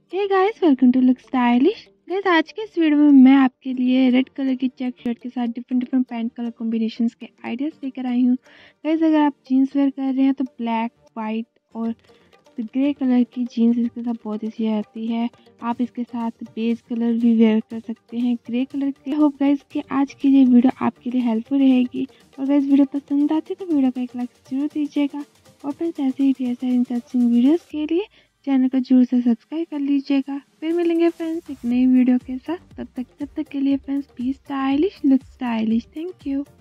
Hey guys, welcome to look stylish. Guys, आज के इस वीडियो में मैं आपके लिए रेड कलर की चेक शर्ट के साथ डिफरेंट पैंट कलर कॉम्बिनेशंस के आइडियाज लेकर आई हूँ। गाइस, अगर आप जीन्स वेयर कर रहे हैं तो ब्लैक, वाइट और ग्रे कलर की जीन्स इसके साथ बहुत अच्छी आती है। आप इसके साथ बेज कलर भी वेयर कर सकते हैं, ग्रे कलर के। होप गाइस कि आज की ये वीडियो आपके लिए हेल्पफुल रहेगी। और गाइस, वीडियो पसंद आती है तो वीडियो को एक लाइक जरूर दीजिएगा। और फ्रेंड्स, ऐसे ही ढेर सारे इंटरेस्टिंग वीडियोस के लिए चैनल को जरूर से सब्सक्राइब कर लीजिएगा। फिर मिलेंगे फ्रेंड्स एक नई वीडियो के साथ। तब तक के लिए friends, be stylish, look stylish. Thank you.